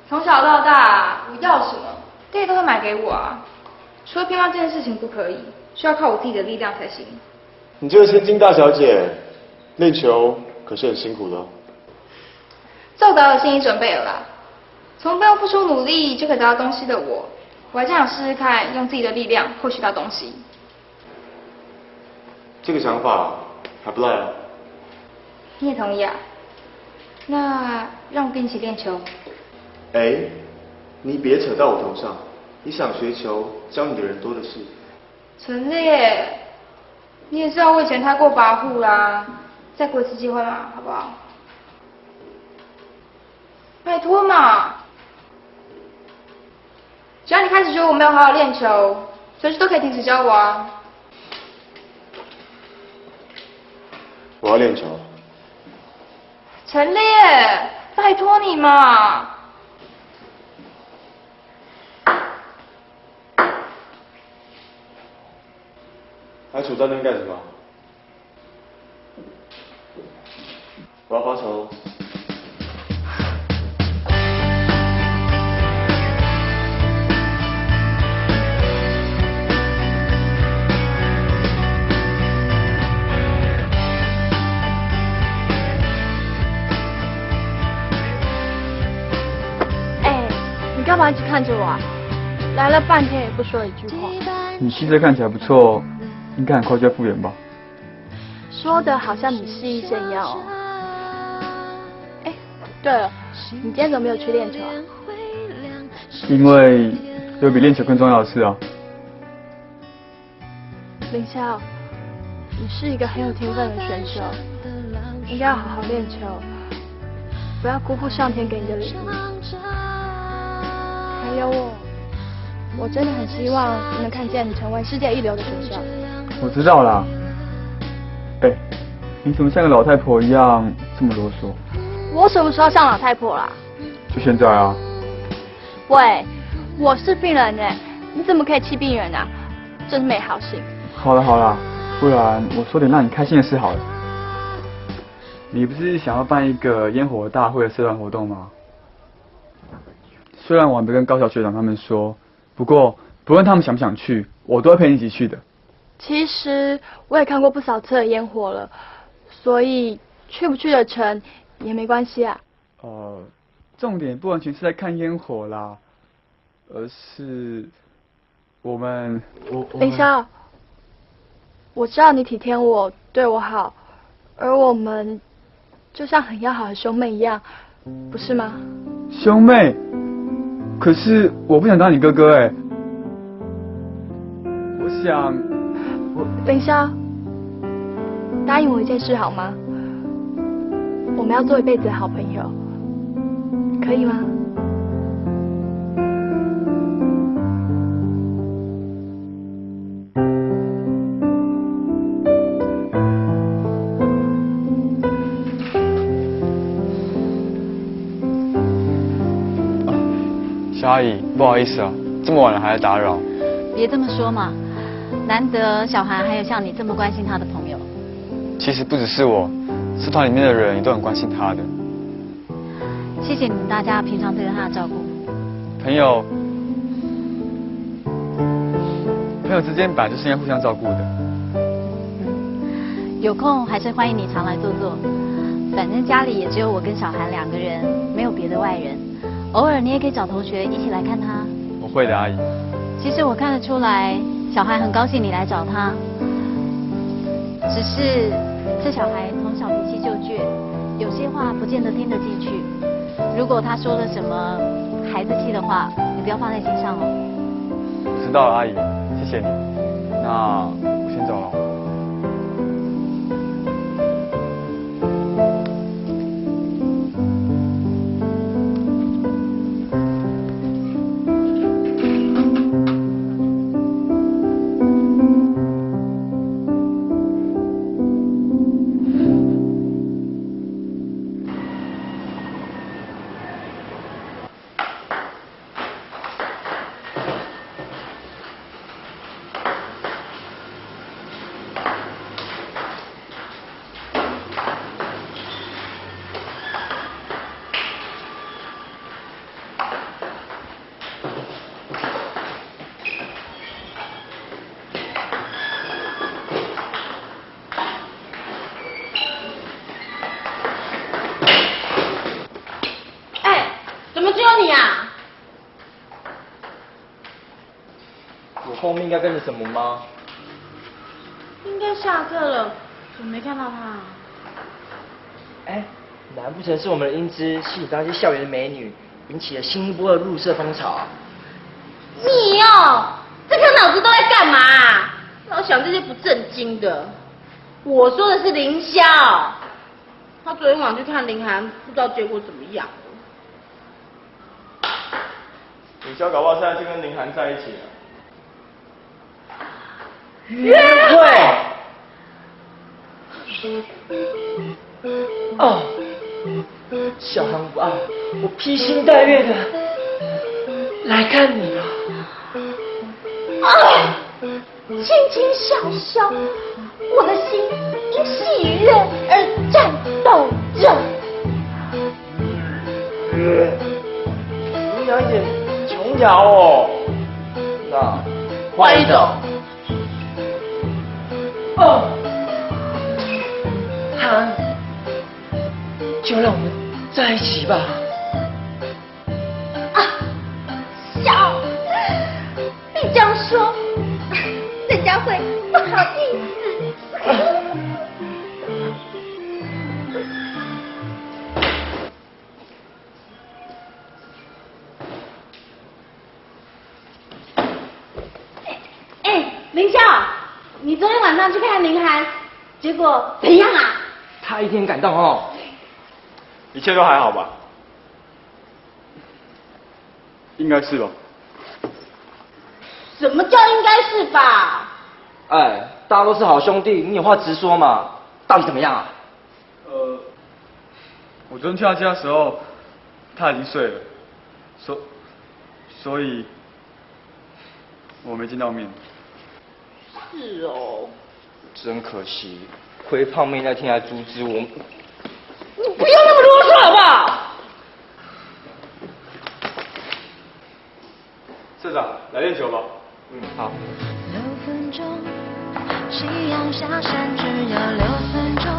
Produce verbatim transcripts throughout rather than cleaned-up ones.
从小到大，我要什么，爹爹都会买给我啊。除了乒乓这件事情不可以，需要靠我自己的力量才行。 你这个千金大小姐，练球可是很辛苦的哦。 这我早有心理准备了啦。从不用付出努力就可以得到东西的我，我还真想试试看用自己的力量获取到东西。 这个想法还不赖啊。 你也同意啊？那让我跟你一起练球。 哎，你别扯到我头上。你想学球，教你的人多的是。 陈烈，你也知道我以前太过跋扈啦，再给我一次机会嘛，好不好？拜托嘛！只要你开始觉得我没有好好练球，随时都可以停止教我啊。 我要练球。 陈烈，拜托你嘛！ 还杵在那边干什么？我要发球。 哎，你干嘛一直看着我啊？来了半天也不说一句话。 你气色看起来不错，应该很快就要复原吧？ 说的好像你是医生一样哦。哎，对了，你今天怎么没有去练球啊？ 因为有比练球更重要的事啊。 林霄，你是一个很有天分的选手，应该要好好练球，不要辜负上天给你的礼物。还有我，我真的很希望能看见你成为世界一流的选手。 我知道啦。哎，你怎么像个老太婆一样这么啰嗦？ 我什么时候像老太婆啦？ 就现在啊。 喂，我是病人哎，你怎么可以气病人啊？真是没好心。 好了好了，不然我说点让你开心的事好了。你不是想要办一个烟火大会的社团活动吗？虽然我还没跟高桥学长他们说，不过不论他们想不想去，我都会陪你一起去的。 其实我也看过不少次的烟火了，所以去不去得成也没关系啊。 呃，重点不完全是在看烟火啦，而是我们我我林霄，我知道你体贴我，对我好，而我们就像很要好的兄妹一样，不是吗？ 兄妹？可是我不想当你哥哥哎，我想我林霄，答应我一件事好吗？我们要做一辈子的好朋友，可以吗？ 小阿姨，不好意思啊，这么晚了还来打扰。 别这么说嘛，难得小韩还有像你这么关心他的朋友。 其实不只是我，社团里面的人也都很关心他的。 谢谢你们大家平常对他的照顾。 朋友，朋友之间本来就是应该互相照顾的。 有空还是欢迎你常来坐坐，反正家里也只有我跟小韩两个人，没有别的外人。偶尔你也可以找同学一起来看他。 我会的，阿姨。 其实我看得出来，小孩很高兴你来找他。只是这小孩从小脾气就倔，有些话不见得听得进去。如果他说了什么孩子气的话，你不要放在心上哦。 知道了，阿姨，谢谢你。那我先走了。 后面应该跟着什么吗？ 应该下课了，怎么没看到他？ 哎，难不成是我们的英姿吸引到一些校园的美女，引起了新一波的入社风潮啊？ 你哦，这颗脑子都在干嘛、啊？老想这些不正经的。我说的是凌霄，他昨天晚上去看林涵，不知道结果怎么样。 凌霄搞不好现在就跟林涵在一起了。 约会。哦，小韩无爱，我披星戴月的来看你了。 啊，轻轻笑笑，我的心因喜悦而颤抖着。 你要演琼瑶哦，那换一种。哦，韩，就让我们在一起吧。 啊，笑，你这样说，人家会不好意思。哎，林笑，你昨天晚上去看林涵，结果怎样啊？ 他一天感动哦。 一切都还好吧？ 应该是吧。 什么叫应该是吧？ 哎，大家都是好兄弟，你有话直说嘛。到底怎么样啊？ 呃，我昨天去他家的时候，他已经睡了，所所以我没见到面。 是哦。 真可惜，亏胖妹那天还阻止我。 你不要那么啰嗦好不好？ 社长，来练球吧。 嗯，好。 六分钟，夕阳下山只要六分钟。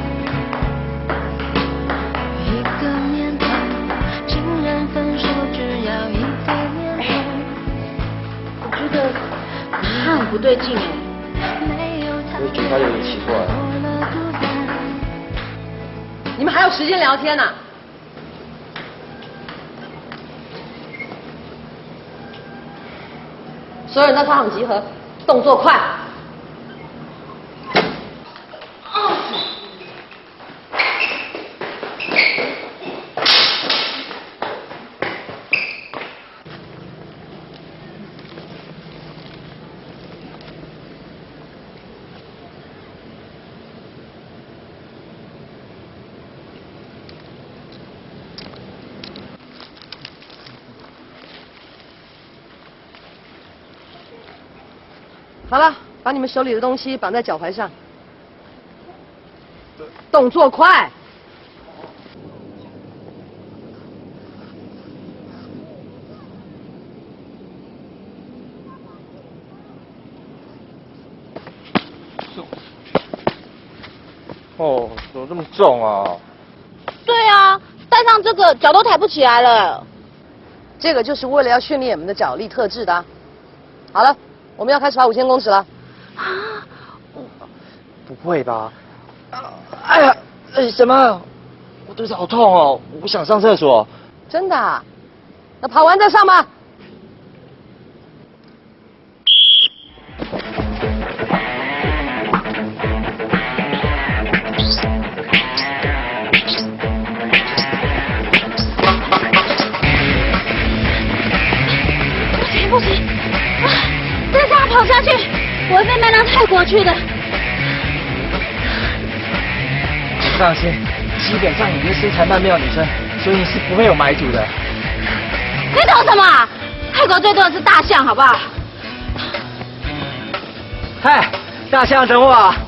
一个念头，情人分手只要一个念头。 我觉得他很不对劲哎。 我也觉得他有点奇怪。 你们还有时间聊天呢、啊？所有人到操场集合，动作快！好了，把你们手里的东西绑在脚踝上，动作快！ 哦，怎么这么重啊？ 对啊，带上这个脚都抬不起来了。 这个就是为了要训练我们的脚力特质的、啊。好了。我们要开始跑五千公尺了。啊！ 不会吧？哎呀，哎什么？我肚子好痛哦，我不想上厕所。 真的、啊？那跑完再上吧。 不行不行！啊！再这样跑下去，我会被卖到泰国去的。 放心，基本上你是身材曼妙的女生，所以你是不会有买主的。 你懂什么？泰国最多的是大象，好不好？ 嗨，大象等我啊！